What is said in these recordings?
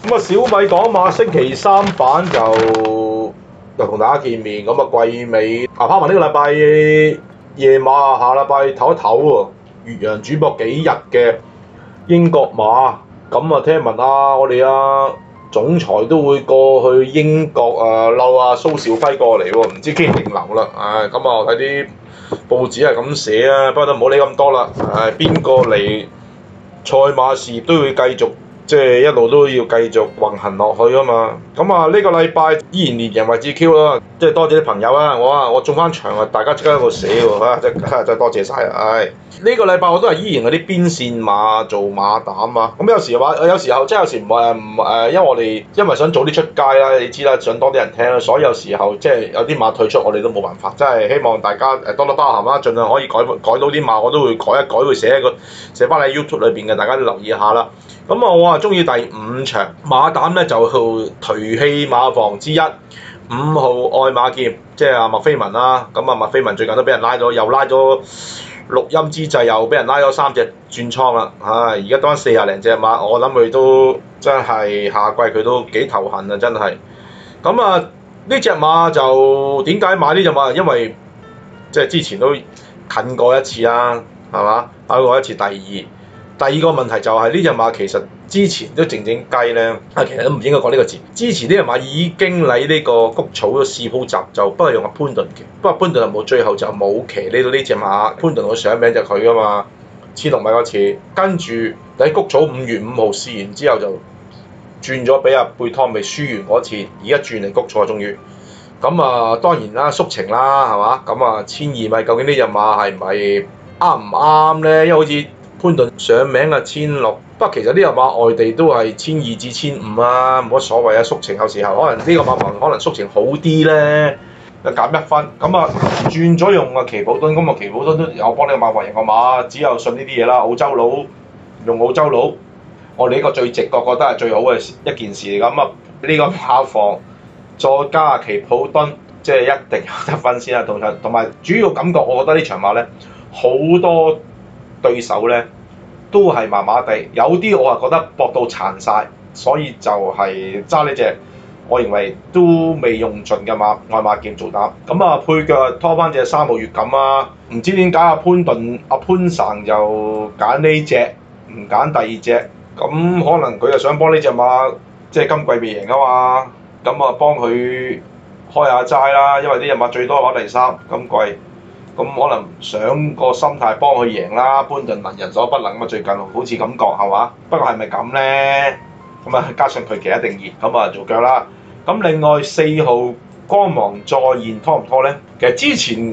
咁啊，小米港馬星期三版又同大家見面，咁啊季尾拋埋呢個禮拜夜馬啊，下禮拜唞一唞喎，越洋轉播幾日嘅英國馬，咁啊聽聞啊，我哋總裁都會過去英國嬲蘇兆輝過嚟喎，唔知傾唔傾流啦，咁啊我睇啲報紙係咁寫啊，不過都唔好理咁多啦，邊個嚟賽馬事業都會繼續。即係一路都要繼續運行落去啊嘛，咁啊呢個禮拜依然連贏為至 Q 啦，即係多謝啲朋友啊，我中翻場啊，大家即刻喺度寫喎，真係多謝晒啊！呢個禮拜我都係依然嗰啲邊線馬做馬膽啊，咁有時候即係有時因為因為想早啲出街啦，你知啦，想多啲人聽啦，所以有時候即係有啲馬退出，我哋都冇辦法，真係希望大家多多包涵啦，盡量可以改到啲馬，我都會改一改，會寫翻喺 YouTube 裏邊嘅，大家都留意下啦。咁啊，我啊中意第5場馬膽咧，就頹氣馬房之一5號愛馬劍，即係麥菲文啦。咁啊，麥菲文最近都俾人拉咗，又拉咗錄音之際，又俾人拉咗3隻轉倉啦。而家得40零隻馬，我諗佢都真係下季佢都幾頭痕啊，真係。咁啊，呢隻馬就點解買呢隻馬？因為即係之前都近過一次啦，係嘛？跑過一次第二個問題就係呢隻馬其實之前都靜雞咧，其實都唔應該講呢個字。之前呢隻馬已經喺呢個谷草嘅試鋪集就不過用阿潘頓騎，不過潘頓冇最後就冇騎呢到呢隻馬。潘頓個上名就佢噶嘛，16米嗰次，跟住喺谷草5月5號試完之後就轉咗俾阿貝湯未輸完嗰次，而家轉嚟谷草終於。咁啊當然啦，縮情啦係嘛？咁啊1200米究竟呢隻馬係咪啱唔啱咧？因為好似潘頓上名1600，不過其實呢隻馬外地都係1200至1500啊，冇乜所謂啊。縮情有時候可能呢個馬房可能縮情好啲咧，就減1分。咁啊轉咗用奇普敦，咁啊奇普敦都有幫呢個馬房贏過馬，只有信呢啲嘢啦。澳洲佬用澳洲佬，我哋呢個最直覺覺得係最好嘅一件事嚟。咁啊呢個馬房再加奇普敦，即係一定有得分先啦。同埋主要感覺，我覺得呢場馬咧好多對手咧都係麻麻地，有啲我係覺得搏到殘晒，所以就係揸呢隻我認為都未用盡嘅馬愛馬劍做膽。咁啊配腳拖翻隻3號月錦啊，唔知點解阿潘神就揀呢隻唔揀第2隻，咁可能佢就想幫呢隻馬即係今季未贏啊嘛，咁啊幫佢開下齋啦，因為呢隻馬最多跑第3今季。咁可能想個心態幫佢贏啦，潘頓能人所不能啊！最近好似感覺係嘛？不過係咪咁咧？咁啊加上佢騎一定熱，咁啊做腳啦。咁另外4號光芒再現拖唔拖咧？其實之前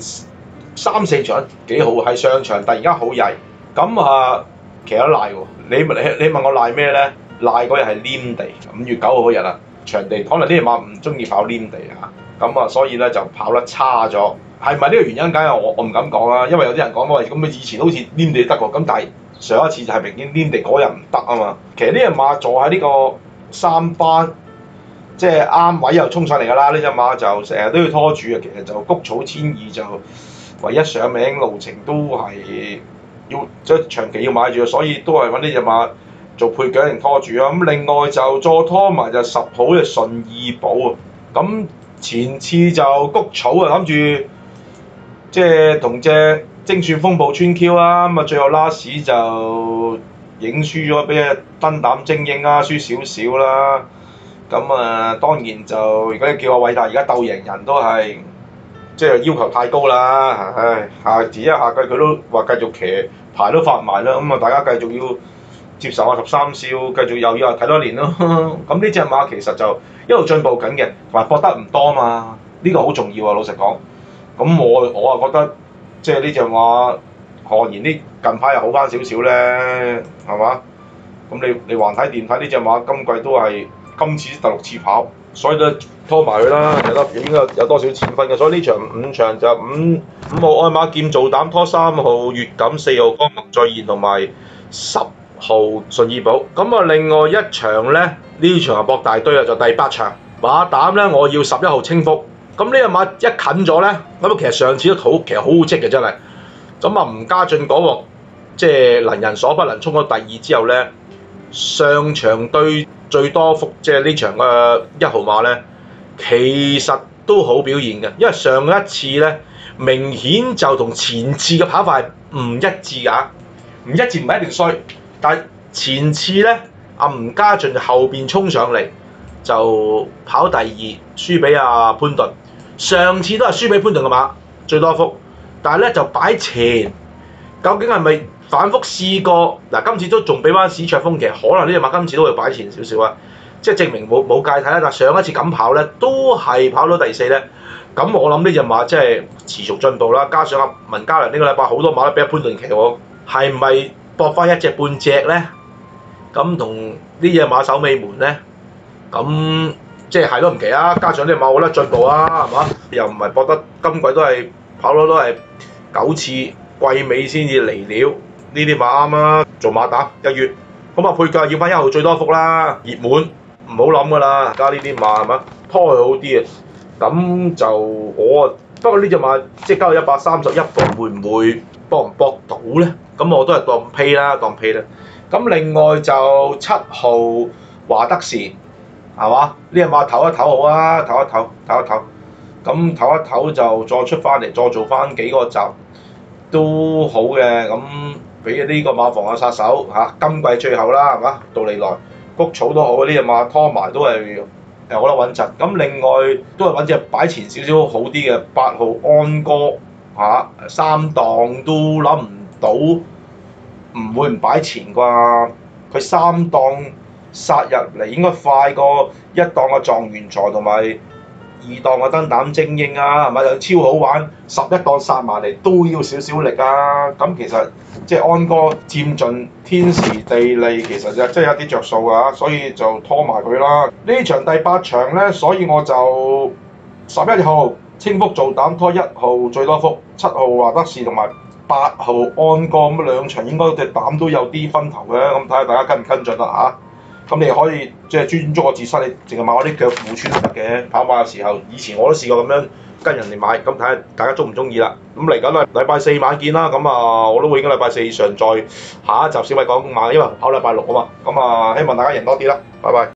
3、4場幾好，係上場突然間好曳。咁啊騎得賴喎，你問我賴咩咧？賴嗰日係黏地，5月9號嗰日啊，場地可能呢隻馬唔中意跑黏地啊，咁啊所以咧就跑得差咗。係咪呢個原因？梗係我唔敢講啦，因為有啲人講話咁以前好似黏地得喎，咁但係上一次就係明顯黏地嗰日唔得啊嘛。其實呢隻馬坐喺呢個3班，即係啱位又衝上嚟㗎啦。呢隻馬就成日都要拖住啊。其實就谷草1200就唯一上名路程都係要即係長期要買住，所以都係揾呢隻馬做配腳定拖住啊。咁另外就再拖埋就10號嘅順義寶啊。咁前次就谷草啊，諗住。即係同隻精算風暴穿 Q 啦，咁啊最後 last 就影輸咗俾隻燈膽精英啦，輸少少啦。咁啊當然就如果你叫我偉大，而家鬥贏人都係即係要求太高啦。唉，下季佢都話繼續騎牌都發埋啦，咁啊大家繼續要接受13少，繼續又要睇多年咯。咁呢隻馬其實就一路進步緊嘅，同埋搏得唔多嘛，呢個好重要啊！老實講。咁我啊覺得即係呢隻馬何然啲近排又好翻少少咧，係嘛？咁你橫睇掂睇呢隻馬今季都係今次第6次跑，所以都拖埋佢啦，應該有多少錢分嘅。所以呢場5場就5號愛馬劍做膽拖3號月錦、4號光芒再現同埋10號順義寶。咁啊另外一場咧，呢場係搏大堆啊，就第8場馬膽咧，我要11號清福。咁呢隻馬一近咗咧，咁其實上次都其實好積嘅真係。咁啊吳家俊嗰鑊即係能人所不能衝咗第2之後咧，上場對最多福即係呢場嘅1號馬咧，其實都好表現嘅，因為上一次咧明顯就同前次嘅跑法係唔一致㗎，唔一致唔係一定衰，但係前次咧阿吳家俊後邊衝上嚟就跑第2，輸俾阿潘頓，上次都係輸俾潘頓嘅馬最多福，但係咧就擺前，究竟係咪反覆試過？嗱，今次都仲俾翻史卓豐，其實可能呢隻馬今次都會擺前少少啊，即係證明冇芥蒂啦。但係上一次咁跑咧，都係跑到第4咧。咁我諗呢隻馬即係持續進步啦，加上阿文嘉良呢個禮拜好多馬都俾阿潘頓騎喎，係唔係搏翻1隻半隻咧？咁同呢隻馬首尾門咧，咁即係都唔奇啊！加上呢隻馬我覺得進步啊，係嘛？又唔係搏得今季都係跑到都係9次，季尾先至嚟料。呢啲馬啱啦，做馬膽1月。咁啊配價要翻1號最多福啦，熱門唔好諗噶啦，加呢啲馬係嘛？拖佢好啲啊！咁就我啊，不過呢隻馬即係交到131磅，會唔會搏唔搏到咧？咁我都係當屁啦，當屁啦。咁另外就7號華德士係嘛？呢隻馬唞一唞好啊，唞一唞。咁唞一唞就再出翻嚟，再做翻幾個集都好嘅。咁俾呢個馬房嘅殺手嚇，今季最後啦係嘛？杜利來谷草都好，呢隻馬拖埋都係。我覺得穩陣，咁另外都係揾隻擺前少少好啲嘅8號安哥嚇，3檔都諗唔到，唔會唔擺前啩？佢3檔殺入嚟應該快過1檔嘅狀元財同埋2檔嘅燈膽精英啊，係咪？又超好玩，11檔殺埋嚟都要少少力啊！咁其實即係安哥佔盡天時地利，其實就真係有啲着數㗎，所以就拖埋佢啦。呢場第8場咧，所以我就11號清福做膽拖1號最多福，7號華德士同埋8號安哥，咁2場應該隻膽都有啲分頭嘅，咁睇下大家跟唔跟進啦嚇。咁你可以即係專注個自身，你淨係買我啲腳褲穿都得嘅。跑馬嘅時候，以前我都試過咁樣跟人哋買，咁睇下大家中唔中意啦。咁嚟緊啊，禮拜4晚見啦。咁啊，我都會應該禮拜4上載下一集小米講馬，因為跑禮拜6啊嘛。咁啊，希望大家贏多啲啦。拜拜。